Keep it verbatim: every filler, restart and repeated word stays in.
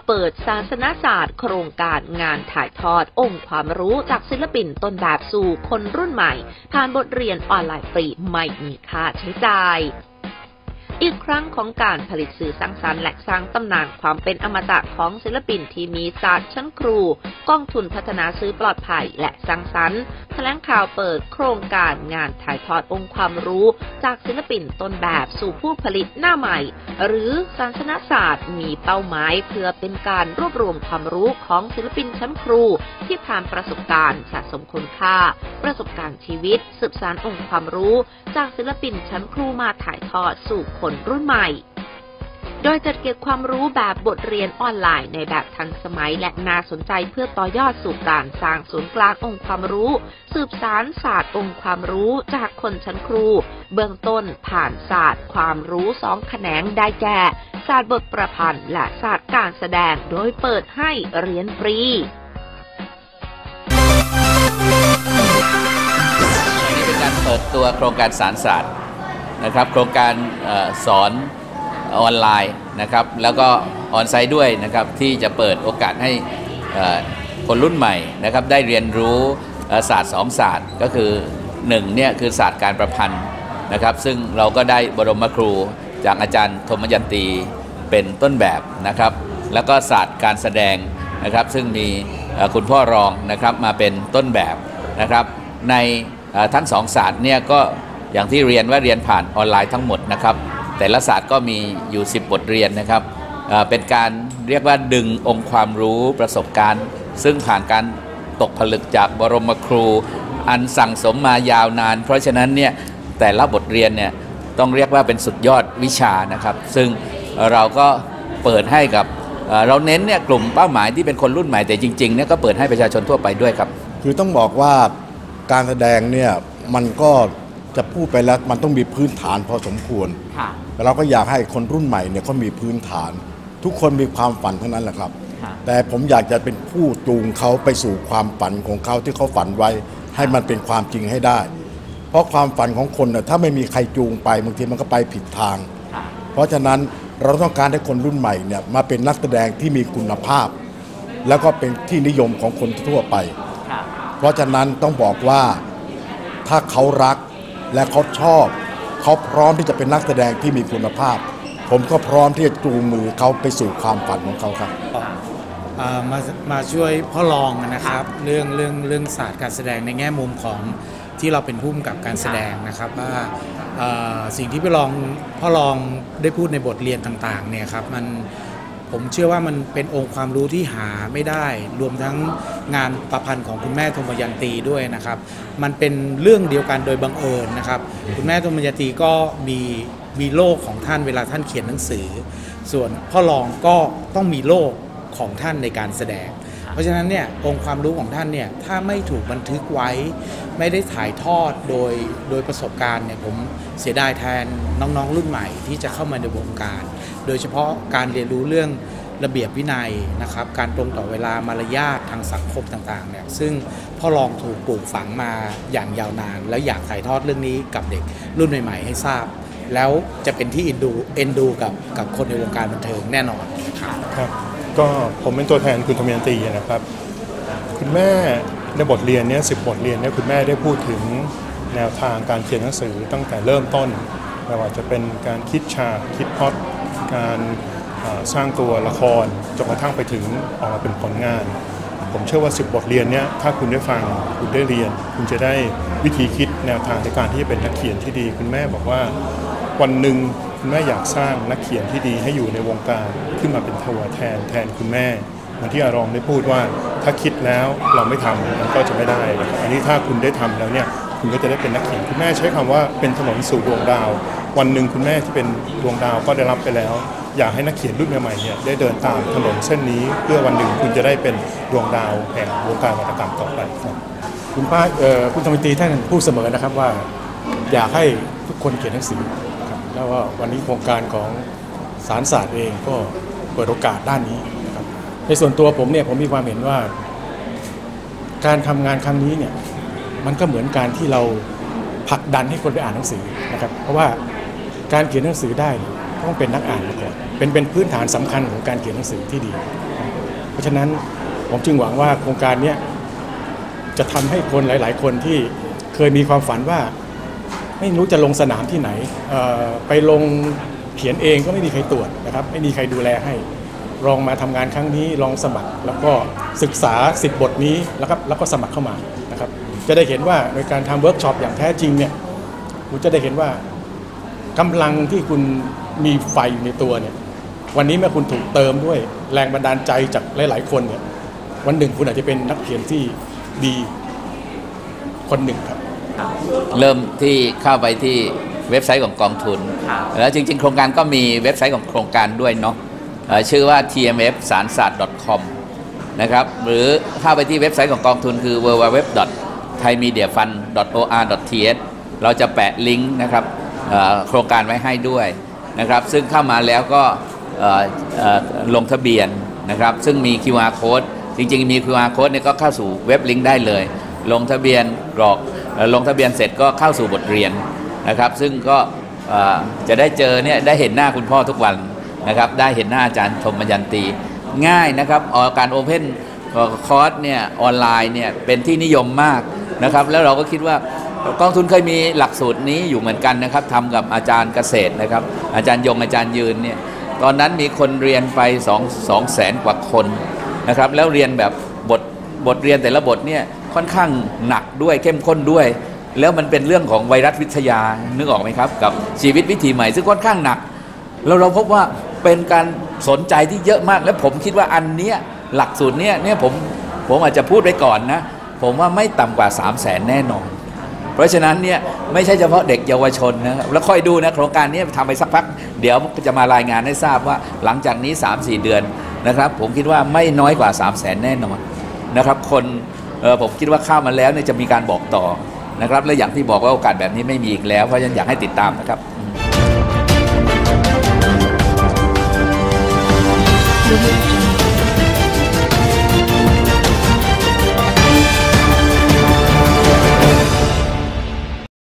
เปิดศาสนศาสตร์โครงการงานถ่ายทอดองค์ความรู้จากศิลปินต้นแบบสู่คนรุ่นใหม่ผ่านบทเรียนออนไลน์ฟรีไม่มีค่าใช้จ่ายอีกครั้งของการผลิตสื่อสร้างสรรค์และสร้างตำนานความเป็นอมตะของศิลปินที่มีศาสตร์ชั้นครูกองทุนพัฒนาสื่อปลอดภัยและสร้างสรรค์แถลงข่าวเปิดโครงการงานถ่ายทอดองค์ความรู้จากศิลปินต้นแบบสู่ผู้ผลิตหน้าใหม่หรือศาสนศาสตร์มีเป้าหมายเพื่อเป็นการรวบรวมความรู้ของศิลปินชั้นครูที่ผ่านประสบการณ์สะสมคุณค่าประสบการณ์ชีวิตสืบสานองค์ความรู้จากศิลปินชั้นครูมาถ่ายทอดสู่คนรุ่นใหม่โดยจัดเก็บความรู้แบบบทเรียนออนไลน์ในแบบทันสมัยและน่าสนใจเพื่อต่อยอดสู่การสร้างศูนย์กลางองค์ความรู้สืบสานศาสตร์องค์ความรู้จากคนชั้นครูเบื้องต้นผ่านศาสตร์ความรู้สองแขนงได้แก่ศาสตร์บทประพันธ์และศาสตร์การแสดงโดยเปิดให้เรียนฟรีนี่เป็นการเปิดตัวโครงการสารศาสตร์นะครับโครงการสอนออนไลน์นะครับแล้วก็ออนไซต์ด้วยนะครับที่จะเปิดโอกาสให้คนรุ่นใหม่นะครับได้เรียนรู้ศาสตร์สองศาสตร์ก็คือหนึ่งเนี่ยคือศาสตร์การประพันธ์นะครับซึ่งเราก็ได้บรมครูจากอาจารย์ธมยันตีเป็นต้นแบบนะครับแล้วก็ศาสตร์การแสดงนะครับซึ่งมีคุณพ่อรองนะครับมาเป็นต้นแบบนะครับในทั้งสองศาสตร์เนี่ยก็อย่างที่เรียนว่าเรียนผ่านออนไลน์ทั้งหมดนะครับแต่ละศาสตร์ก็มีอยู่สิบบทเรียนนะครับเป็นการเรียกว่าดึงองค์ความรู้ประสบการณ์ซึ่งผ่านการตกผลึกจากบรมครูอันสั่งสมมายาวนานเพราะฉะนั้นเนี่ยแต่ละบทเรียนเนี่ยต้องเรียกว่าเป็นสุดยอดวิชานะครับซึ่งเราก็เปิดให้กับเราเน้นเนี่ยกลุ่มเป้าหมายที่เป็นคนรุ่นใหม่แต่จริงๆเนี่ยก็เปิดให้ประชาชนทั่วไปด้วยครับคือต้องบอกว่าการแสดงเนี่ยมันก็จะพูดไปแล้วมันต้องมีพื้นฐานพอสมควรแต่เราก็อยากให้คนรุ่นใหม่เนี่ยเขามีพื้นฐานทุกคนมีความฝันทั้งนั้นแหละครับแต่ผมอยากจะเป็นผู้จูงเขาไปสู่ความฝันของเขาที่เขาฝันไว้ให้มันเป็นความจริงให้ได้เพราะความฝันของคนเนี่ยถ้าไม่มีใครจูงไปบางทีมันก็ไปผิดทางเพราะฉะนั้นเราต้องการให้คนรุ่นใหม่เนี่ยมาเป็นนักแสดงที่มีคุณภาพแล้วก็เป็นที่นิยมของคนทั่วไปเพราะฉะนั้นต้องบอกว่าถ้าเขารักและเขาชอบเขาพร้อมที่จะเป็นนักแสดงที่มีคุณภาพผมก็พร้อมที่จะจูงมือเขาไปสู่ความฝันของเขาครับมามาช่วยพ่อรองนะครับเรื่องเรื่องเรื่องศาสตร์การแสดงในแง่มุมของที่เราเป็นผู้กำกับการแสดงนะครับว่าสิ่งที่พ่อรองพ่อรองได้พูดในบทเรียนต่างๆเนี่ยครับมันผมเชื่อว่ามันเป็นองค์ความรู้ที่หาไม่ได้รวมทั้งงานประพันธ์ของคุณแม่ธมยันตีด้วยนะครับมันเป็นเรื่องเดียวกันโดยบังเอิญนะครับคุณแม่ธมยันตีก็มีมีโลกของท่านเวลาท่านเขียนหนังสือส่วนพ่อรองก็ต้องมีโลกของท่านในการแสดงเพราะฉะนั้นเนี่ยองค์ความรู้ของท่านเนี่ยถ้าไม่ถูกบันทึกไว้ไม่ได้ถ่ายทอดโดยโดยประสบการณ์เนี่ยผมเสียดายแทนน้องๆรุ่นใหม่ที่จะเข้ามาในวงการโดยเฉพาะการเรียนรู้เรื่องระเบียบวินัยนะครับการตรงต่อเวลามารยาททางสังคมต่างๆเนี่ยซึ่งพ่อรองถูกปลูกฝังมาอย่างยาวนานแล้วอยากถ่ายทอดเรื่องนี้กับเด็กรุ่นใหม่ๆให้ทราบแล้วจะเป็นที่เอ็นดูเอ็นดูกับกับคนในวงการบันเทิงแน่นอนครับครับก็ผมเป็นตัวแทนคุณธมยันตีนะครับคุณแม่ในบทเรียนนี้สิบบทเรียนนี้คุณแม่ได้พูดถึงแนวทางการเขียนหนังสือตั้งแต่เริ่มต้นไม่ว่าจะเป็นการคิดฉากคิดพล็อตการสร้างตัวละครจนกระทั่งไปถึงออกมาเป็นผลงานผมเชื่อว่าสิบบทเรียนนี้ถ้าคุณได้ฟังคุณได้เรียนคุณจะได้วิธีคิดแนวทางในการที่จะเป็นนักเขียนที่ดีคุณแม่บอกว่าวันหนึ่งคุณแม่อยากสร้างนักเขียนที่ดีให้อยู่ในวงการขึ้นมาเป็นตัวแทนแทนคุณแม่เหมือนที่อารองได้พูดว่าถ้าคิดแล้วเราไม่ทำมันก็จะไม่ได้อันนี้ถ้าคุณได้ทำแล้วเนี่ยคุณก็จะได้เป็นนักเขียนคุณแม่ใช้คำว่าเป็นถนนสู่ดวงดาววันหนึ่งคุณแม่ที่เป็นดวงดาวก็ได้รับไปแล้วอยากให้นักเขียนรุ่นใหม่ๆเนี่ยได้เดินตามถนนเส้นนี้เพื่อวันหนึ่งคุณจะได้เป็นดวงดาวแห่งวงการวรรณกรรมต่อไปครับคุณป้าคุณธมยันตีท่านพูดเสมอนะครับว่าอยากให้ทุกคนเขียนหนังสือครับแล้วว่าวันนี้โครงการของสารศาสตร์เองก็เปิดโอกาสด้านนี้นะครับในส่วนตัวผมเนี่ยผมมีความเห็นว่าการทำงานครั้งนี้เนี่ยมันก็เหมือนการที่เราผลักดันให้คนไปอ่านหนังสือนะครับเพราะว่าการเขียนหนังสือได้ต้องเป็นนักอ่านมาก่อนเป็นเป็นพื้นฐานสำคัญของการเขียนหนังสือที่ดีราะฉะนั้นผมจึงหวังว่าโครงการนี้จะทำให้คนหลายๆคนที่เคยมีความฝันว่าไม่รู้จะลงสนามที่ไหนไปลงเขียนเองก็ไม่มีใครตรวจนะครับไม่มีใครดูแลให้ลองมาทำงานครั้งนี้ลองสมัครแล้วก็ศึกษาสิบบทนี้แล้วครับแล้วก็สมัครเข้ามานะครับจะได้เห็นว่าในการทำเวิร์กช็อปอย่างแท้จริงเนี่ยคุณจะได้เห็นว่ากำลังที่คุณมีไฟอยู่ในตัวเนี่ยวันนี้เมื่อคุณถูกเติมด้วยแรงบันดาลใจจากหลายๆคนเนี่ยวันหนึ่งคุณอาจจะเป็นนักเขียนที่ดีคนหนึ่งครับเริ่มที่เข้าไปที่เว็บไซต์ของกองทุนแล้วจริงๆโครงการก็มีเว็บไซต์ของโครงการด้วยเนาะชื่อว่า ที เอ็ม เอฟ สารศาสตร์ ดอท คอม นะครับหรือเข้าไปที่เว็บไซต์ของกองทุนคือ ดับเบิลยู ดับเบิลยู ดับเบิลยู ดอท ไทยมีเดียฟันด์ ดอท โอ อาร์ ดอท ที เอช เราจะแปะลิงก์นะครับโครงการไว้ให้ด้วยนะครับซึ่งเข้ามาแล้วก็ลงทะเบียนนะครับซึ่งมี คิว อาร์ Code จริงๆมี คิว อาร์ Code เนี่ยก็เข้าสู่เว็บลิงก์ได้เลยลงทะเบียนกรอกลงทะเบียนเสร็จก็เข้าสู่บทเรียนนะครับซึ่งก็จะได้เจอเนี่ยได้เห็นหน้าคุณพ่อทุกวันนะครับได้เห็นหน้าอาจารย์ชมบรรยันตีง่ายนะครับการโอเพนคอร์สเนี่ยออนไลน์เนี่ยเป็นที่นิยมมากนะครับแล้วเราก็คิดว่ากองทุนเคยมีหลักสูตรนี้อยู่เหมือนกันนะครับทำกับอาจารย์เกษตรนะครับอาจารย์ยงอาจารย์ยืนเนี่ยตอนนั้นมีคนเรียนไปสองสองแสนกว่าคนนะครับแล้วเรียนแบบบทบทเรียนแต่ละบทเนี่ยค่อนข้างหนักด้วยเข้มข้นด้วยแล้วมันเป็นเรื่องของไวรัสวิทยานึกออกไหมครับกับชีวิตวิถีใหม่ซึ่งค่อนข้างหนักแล้วเราพบว่าเป็นการสนใจที่เยอะมากและผมคิดว่าอันเนี้ยหลักสูตรเนี้ยเนี่ยผมผมอาจจะพูดไว้ก่อนนะผมว่าไม่ต่ำกว่าสามแสนแน่นอนเพราะฉะนั้นเนี่ยไม่ใช่เฉพาะเด็กเยาวชนนะครับแล้วค่อยดูนะโครงการนี้ทำไปสักพักเดี๋ยวจะมารายงานให้ทราบว่าหลังจากนี้ สามถึงสี่ เดือนนะครับผมคิดว่าไม่น้อยกว่าสามแสนแน่นอนนะครับคนเออผมคิดว่าเข้ามาแล้วเนี่ยจะมีการบอกต่อนะครับและอย่างที่บอกว่าโอกาสแบบนี้ไม่มีอีกแล้วเพราะฉะนั้นอยากให้ติดตามนะครับ